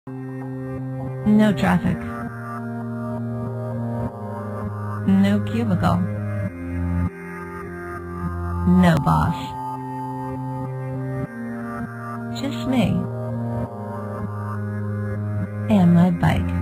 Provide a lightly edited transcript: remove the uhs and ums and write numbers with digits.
No traffic. No cubicle. No boss. Just me and my bike.